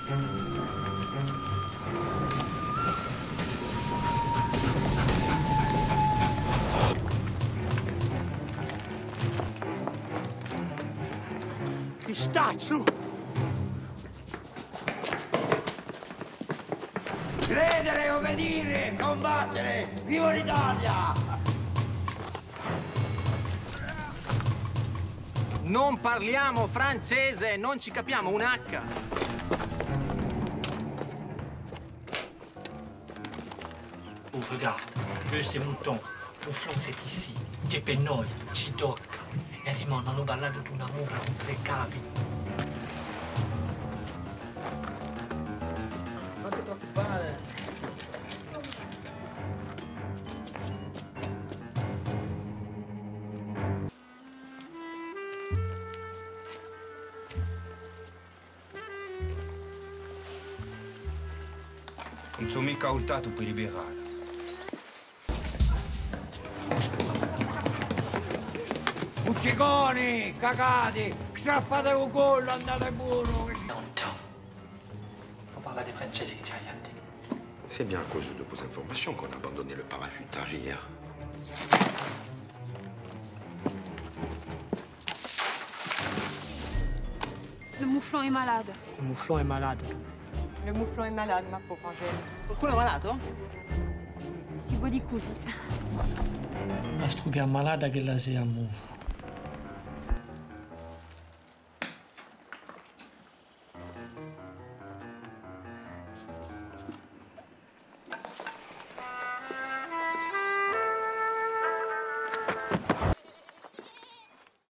Pistaccio! Credere, obbedire, combattere! Viva l'Italia! Non parliamo francese, non ci capiamo un H. Oh, regarde, eux c'est mouton, Mouflon c'est ici, Tepenoy, Chidok. E Rimon hanno ballato di una mura, se capi. Non ti preoccupare. Non sono mica urtato per liberare. Bucciconi, cagati, strappate un collo, andate buono. Tonto. On parla des francesi che ci hai atti. C'est bien à cause de vos informations qu'on a abandonné le parachutage hier. Le mouflon est malade. Il Mouflon è malato. Le mouflon est malade, ma pauvre Angèle. Qualcuno è malato? Si vuoi di così. La strugga malata che la si ammufa.